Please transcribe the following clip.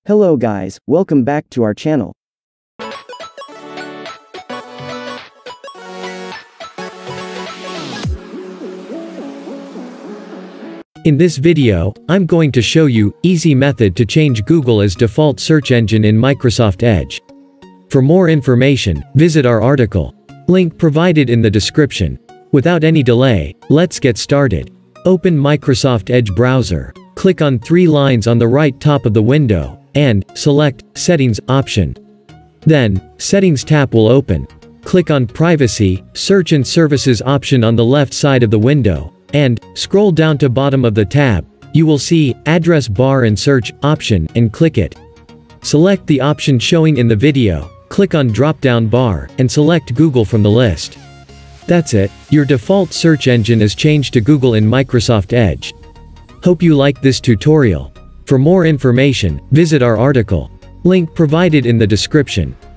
Hello guys, welcome back to our channel. In this video, I'm going to show you easy method to change Google as default search engine in Microsoft Edge. For more information, visit our article. Link provided in the description. Without any delay, let's get started. Open Microsoft Edge browser. Click on three lines on the right top of the window, and select Settings option. Then, Settings tab will open. Click on Privacy, Search and Services option on the left side of the window, and scroll down to bottom of the tab. You will see Address Bar and Search option and click it. Select the option showing in the video, click on drop-down bar, and select Google from the list. That's it, your default search engine is changed to Google in Microsoft Edge. Hope you liked this tutorial. For more information, visit our article. Link provided in the description.